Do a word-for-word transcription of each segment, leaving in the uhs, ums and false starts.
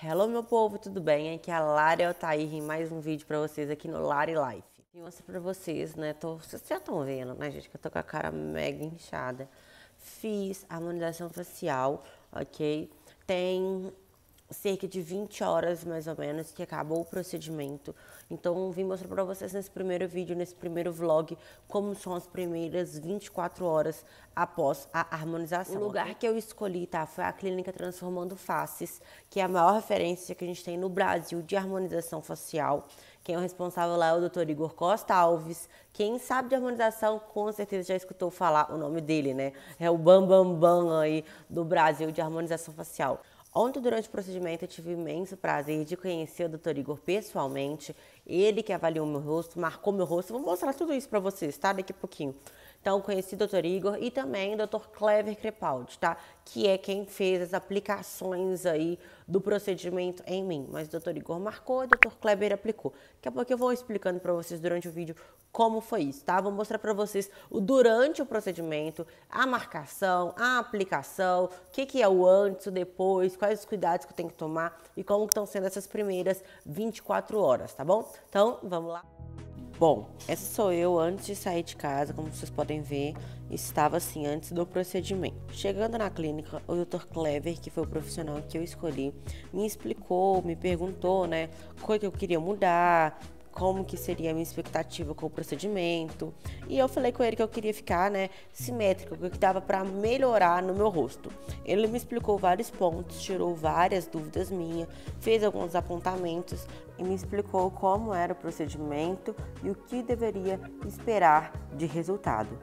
Hello, meu povo, tudo bem? Aqui é a Lara Altair em mais um vídeo pra vocês aqui no Lari Life. E mostro pra vocês, né? Tô, vocês já estão vendo, né, gente? Que eu tô com a cara mega inchada. Fiz a harmonização facial, ok? Tem cerca de vinte horas, mais ou menos, que acabou o procedimento. Então, vim mostrar pra vocês nesse primeiro vídeo, nesse primeiro vlog, como são as primeiras vinte e quatro horas após a harmonização. O lugar que eu escolhi, tá, foi a Clínica Transformando Faces, que é a maior referência que a gente tem no Brasil de harmonização facial. Quem é o responsável lá é o doutor Igor Costa Alves. Quem sabe de harmonização, com certeza já escutou falar o nome dele, né? É o bambambam bam, bam aí do Brasil de harmonização facial. Ontem, durante o procedimento, eu tive o imenso prazer de conhecer o doutor Igor pessoalmente. Ele que avaliou meu rosto, marcou meu rosto. Vou mostrar tudo isso pra vocês, tá? Daqui a pouquinho. Então, conheci o doutor Igor e também o doutor Clever Crepaldi, tá? Que é quem fez as aplicações aí do procedimento em mim. Mas o doutor Igor marcou e o doutor Clever aplicou. Daqui a pouco eu vou explicando pra vocês durante o vídeo como foi isso, tá? Vou mostrar pra vocês o durante o procedimento, a marcação, a aplicação, o que que é o antes, o depois, quais os cuidados que eu tenho que tomar e como estão sendo essas primeiras vinte e quatro horas, tá bom? Então, vamos lá. Bom, essa sou eu antes de sair de casa, como vocês podem ver, estava assim antes do procedimento. Chegando na clínica, o doutor Clever, que foi o profissional que eu escolhi, me explicou, me perguntou, né, o que eu queria mudar, como que seria a minha expectativa com o procedimento. E eu falei com ele que eu queria ficar, né, simétrica, o que dava para melhorar no meu rosto. Ele me explicou vários pontos, tirou várias dúvidas minhas, fez alguns apontamentos e me explicou como era o procedimento e o que deveria esperar de resultado.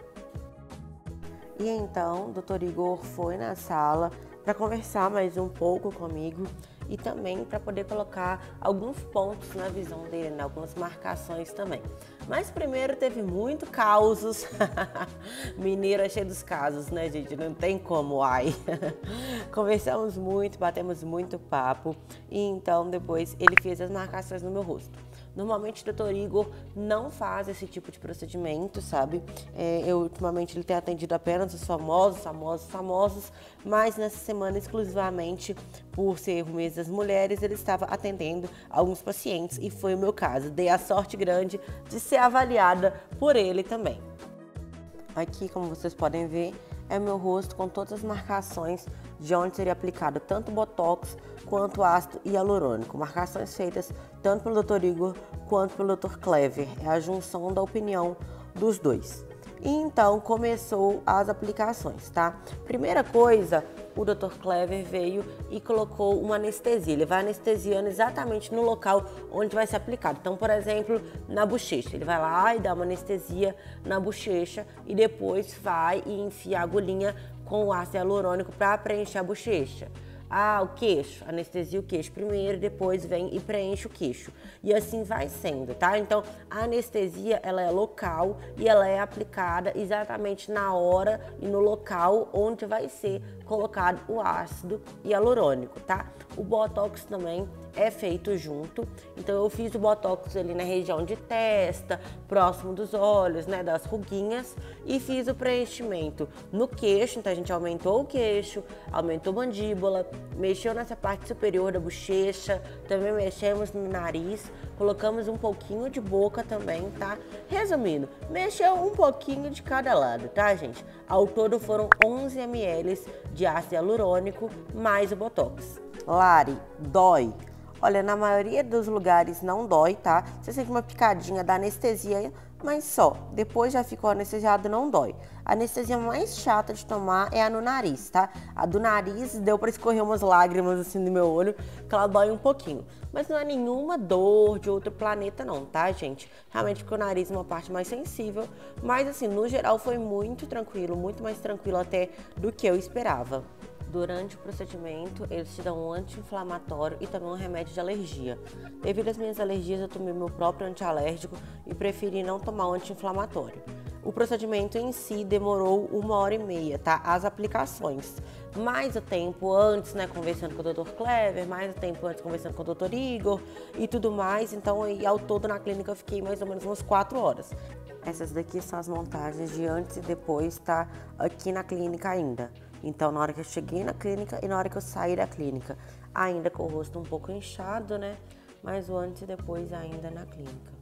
E então, o doutor Igor foi na sala para conversar mais um pouco comigo e também para poder colocar alguns pontos na visão dele, né? Algumas marcações também. Mas primeiro teve muito causos. Mineiro é cheio dos casos, né, gente? Não tem como, ai. Conversamos muito, batemos muito papo e então depois ele fez as marcações no meu rosto. Normalmente o doutor Igor não faz esse tipo de procedimento, sabe? É, eu, ultimamente ele tem atendido apenas os famosos, famosos, famosos, mas nessa semana exclusivamente, por ser o mês das mulheres, ele estava atendendo alguns pacientes e foi o meu caso. Dei a sorte grande de ser avaliada por ele também. Aqui, como vocês podem ver, é meu rosto com todas as marcações de onde seria aplicado tanto Botox quanto ácido hialurônico. Marcações feitas tanto pelo doutor Igor quanto pelo doutor Clever. É a junção da opinião dos dois. E então começou as aplicações, tá? Primeira coisa, o doutor Clever veio e colocou uma anestesia. Ele vai anestesiando exatamente no local onde vai ser aplicado. Então, por exemplo, na bochecha. Ele vai lá e dá uma anestesia na bochecha e depois vai e enfia a agulhinha com o ácido hialurônico para preencher a bochecha. Ah, o queixo, anestesia o queixo primeiro, depois vem e preenche o queixo. E assim vai sendo, tá? Então, a anestesia, ela é local e ela é aplicada exatamente na hora e no local onde vai ser colocado o ácido hialurônico, tá? O Botox também é feito junto, então eu fiz o Botox ali na região de testa, próximo dos olhos, né, das ruguinhas, e fiz o preenchimento no queixo, então a gente aumentou o queixo, aumentou a mandíbula, mexeu nessa parte superior da bochecha, também mexemos no nariz, colocamos um pouquinho de boca também, tá? Resumindo, mexeu um pouquinho de cada lado, tá, gente? Ao todo foram onze mililitros de ácido hialurônico mais o Botox. Lari, dói? Olha, na maioria dos lugares não dói, tá? Você sente uma picadinha da anestesia, mas só. Depois já ficou anestesiado, não dói. A anestesia mais chata de tomar é a no nariz, tá? A do nariz deu pra escorrer umas lágrimas assim do meu olho, que ela dói um pouquinho. Mas não é nenhuma dor de outro planeta não, tá, gente? Realmente porque o nariz é uma parte mais sensível, mas assim, no geral foi muito tranquilo, muito mais tranquilo até do que eu esperava. Durante o procedimento, eles te dão um anti-inflamatório e também um remédio de alergia. Devido às minhas alergias, eu tomei meu próprio antialérgico e preferi não tomar o anti-inflamatório. O procedimento em si demorou uma hora e meia, tá? As aplicações. Mais o tempo antes, né, conversando com o doutor Clever, mais o tempo antes conversando com o doutor Igor e tudo mais. Então, aí, ao todo na clínica eu fiquei mais ou menos umas quatro horas. Essas daqui são as montagens de antes e depois, tá? Aqui na clínica ainda. Então, na hora que eu cheguei na clínica e na hora que eu saí da clínica. ainda com o rosto um pouco inchado, né? Mas o antes e depois ainda na clínica.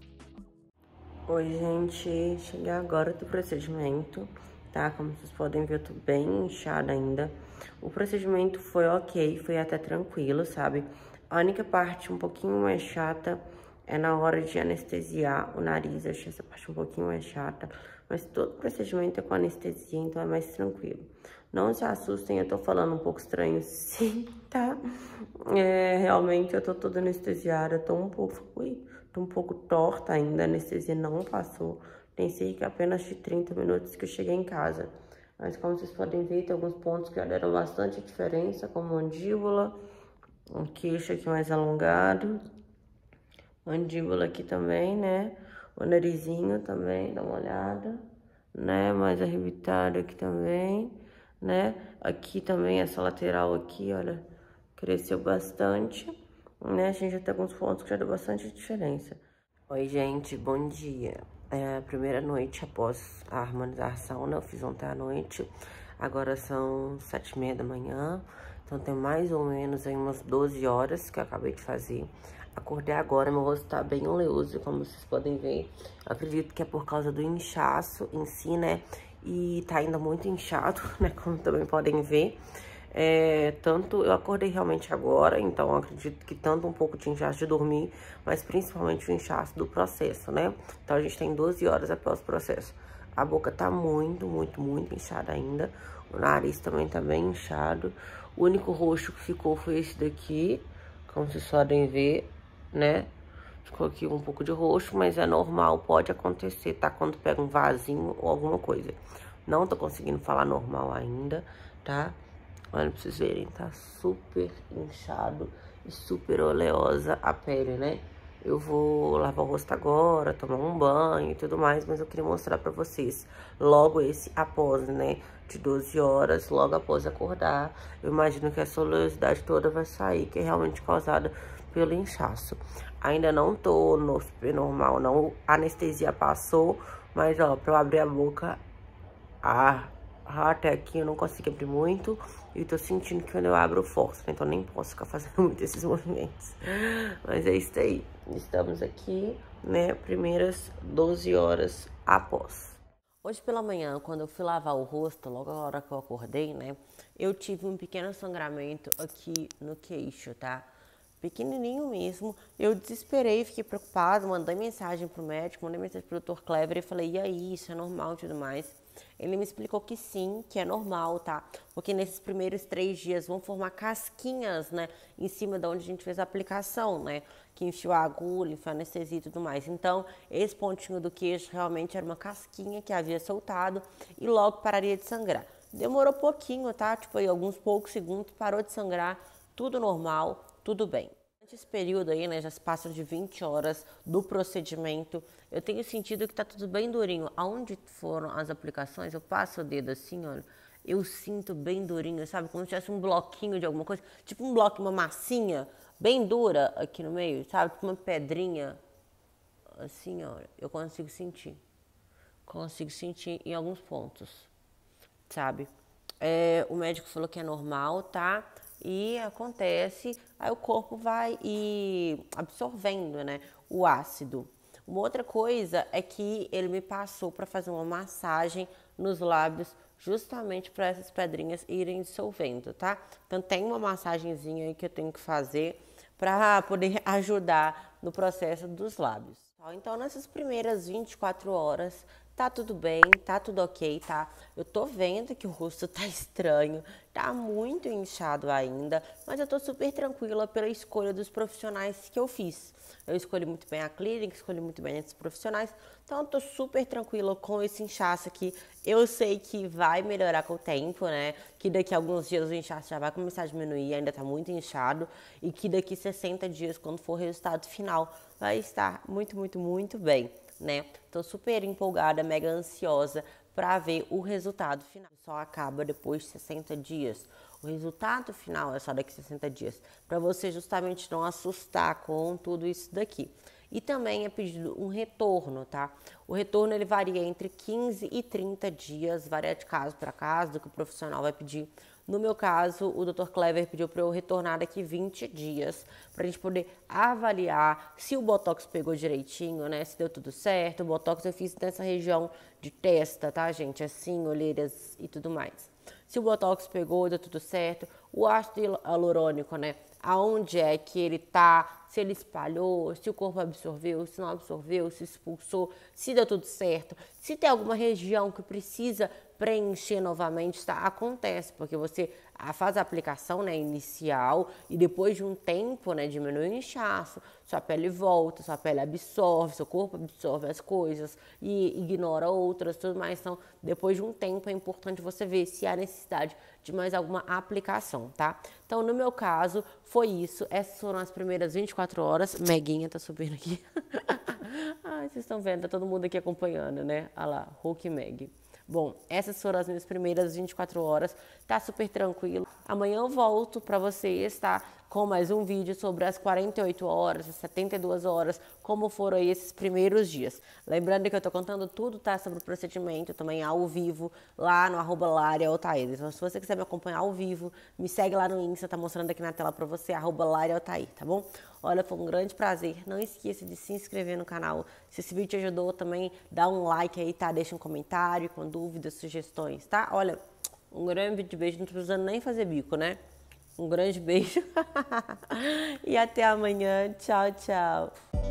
Oi, gente, cheguei agora do procedimento, tá? Como vocês podem ver, eu tô bem inchada ainda. O procedimento foi ok, foi até tranquilo, sabe? A única parte um pouquinho mais chata é na hora de anestesiar o nariz. Eu achei essa parte um pouquinho mais chata, mas todo procedimento é com anestesia, então é mais tranquilo. Não se assustem, eu tô falando um pouco estranho sim, tá? É, realmente eu tô toda anestesiada, tô um pouco, ui, tô um pouco torta ainda, a anestesia não passou. Tem cerca apenas de trinta minutos que eu cheguei em casa. Mas como vocês podem ver, tem alguns pontos que já deram bastante diferença, como mandíbula, um queixo aqui mais alongado, mandíbula aqui também, né? O narizinho também, dá uma olhada, né? Mais arrebitado aqui também, né? Aqui também, essa lateral aqui, olha, cresceu bastante, né? A gente já tem alguns pontos que já deu bastante diferença. Oi, gente, bom dia. É a primeira noite após a harmonização, né? Eu fiz ontem à noite, agora são sete e meia da manhã, então tem mais ou menos aí umas doze horas que eu acabei de fazer. Acordei agora, meu rosto tá bem oleoso, como vocês podem ver. Eu acredito que é por causa do inchaço em si, né? E tá ainda muito inchado, né? Como também podem ver. É, tanto eu acordei realmente agora, então eu acredito que tanto um pouco de inchaço de dormir, mas principalmente o inchaço do processo, né? Então a gente tem doze horas após o processo. A boca tá muito, muito, muito inchada ainda. O nariz também tá bem inchado. O único roxo que ficou foi esse daqui, como vocês podem ver, né? Ficou aqui um pouco de roxo, mas é normal, pode acontecer, tá? Quando pega um vasinho ou alguma coisa. Não tô conseguindo falar normal ainda, tá? Olha pra vocês verem, tá super inchado e super oleosa a pele, né? Eu vou lavar o rosto agora, tomar um banho e tudo mais, mas eu queria mostrar pra vocês logo esse após, né? De doze horas, logo após acordar. Eu imagino que essa oleosidade toda vai sair, que é realmente causada pelo inchaço. Ainda não tô no super normal, não. A anestesia passou, mas ó, pra eu abrir a boca, ah, até aqui eu não consigo abrir muito. E tô sentindo que quando eu abro, eu forço, né? Então nem posso ficar fazendo muito esses movimentos. Mas é isso aí. Estamos aqui, né? Primeiras doze horas após. Hoje pela manhã, quando eu fui lavar o rosto, logo na hora que eu acordei, né? Eu tive um pequeno sangramento aqui no queixo, tá? Pequenininho mesmo. Eu desesperei, fiquei preocupada, mandei mensagem pro médico, mandei mensagem pro doutor Kleber e falei, e aí, isso é normal e tudo mais. Ele me explicou que sim, que é normal, tá? Porque nesses primeiros três dias vão formar casquinhas, né? Em cima de onde a gente fez a aplicação, né? Que enfiou a agulha, enfiou a anestesia e tudo mais. Então, esse pontinho do queixo realmente era uma casquinha que havia soltado e logo pararia de sangrar. Demorou pouquinho, tá? Tipo, aí alguns poucos segundos, parou de sangrar, tudo normal, tudo bem. Esse período aí, né, já se passam de vinte horas do procedimento, eu tenho sentido que tá tudo bem durinho. Aonde foram as aplicações, eu passo o dedo assim, olha, eu sinto bem durinho, sabe? Como se tivesse um bloquinho de alguma coisa, tipo um bloco, uma massinha bem dura aqui no meio, sabe? Tipo uma pedrinha, assim, olha, eu consigo sentir. Consigo sentir em alguns pontos, sabe? É, o médico falou que é normal, tá? E acontece, aí o corpo vai e absorvendo, né, o ácido. Uma outra coisa é que ele me passou para fazer uma massagem nos lábios, justamente para essas pedrinhas irem dissolvendo, tá? Então tem uma massagenzinha aí que eu tenho que fazer para poder ajudar no processo dos lábios. Então nessas primeiras vinte e quatro horas tá tudo bem, tá tudo ok, tá? Eu tô vendo que o rosto tá estranho, tá muito inchado ainda, mas eu tô super tranquila pela escolha dos profissionais que eu fiz. Eu escolhi muito bem a clínica, escolhi muito bem esses profissionais, então eu tô super tranquila com esse inchaço aqui. Eu sei que vai melhorar com o tempo, né? Que daqui a alguns dias o inchaço já vai começar a diminuir, ainda tá muito inchado, e que daqui sessenta dias, quando for o resultado final, vai estar muito, muito, muito bem, né? Tô super empolgada, mega ansiosa para ver o resultado final. Só acaba depois de sessenta dias. O resultado final é só daqui a sessenta dias, para você justamente não assustar com tudo isso daqui. E também é pedido um retorno, tá? O retorno ele varia entre quinze e trinta dias, varia de caso para caso, do que o profissional vai pedir No meu caso, o doutor Clever pediu para eu retornar daqui vinte dias, para a gente poder avaliar se o Botox pegou direitinho, né? Se deu tudo certo. O Botox eu fiz nessa região de testa, tá, gente? Assim, olheiras e tudo mais. Se o Botox pegou, deu tudo certo. O ácido hialurônico, né? Aonde é que ele tá, se ele espalhou, se o corpo absorveu, se não absorveu, se expulsou, se deu tudo certo. Se tem alguma região que precisa preencher novamente, tá? Acontece, porque você faz a aplicação, né, inicial e depois de um tempo, né, diminui o inchaço, sua pele volta, sua pele absorve, seu corpo absorve as coisas e ignora outras, tudo mais. Então, depois de um tempo é importante você ver se há necessidade de mais alguma aplicação, tá? Então, no meu caso, foi isso. Essas foram as primeiras vinte e quatro horas. Meguinha tá subindo aqui. Ai, vocês estão vendo, tá todo mundo aqui acompanhando, né? Olha lá, Hulk e Meg. Bom, essas foram as minhas primeiras vinte e quatro horas, tá super tranquilo. Amanhã eu volto pra vocês, tá? Com mais um vídeo sobre as quarenta e oito horas, as setenta e duas horas, como foram aí esses primeiros dias. Lembrando que eu tô contando tudo, tá? Sobre o procedimento também ao vivo, lá no arroba Laria Altair. Então, se você quiser me acompanhar ao vivo, me segue lá no Insta, tá mostrando aqui na tela pra você, arroba Laria Altair, tá bom? Olha, foi um grande prazer. Não esqueça de se inscrever no canal. Se esse vídeo te ajudou também, dá um like aí, tá? Deixa um comentário com dúvidas, sugestões, tá? Olha, um grande beijo. Não tô precisando nem fazer bico, né? Um grande beijo. E até amanhã. Tchau, tchau.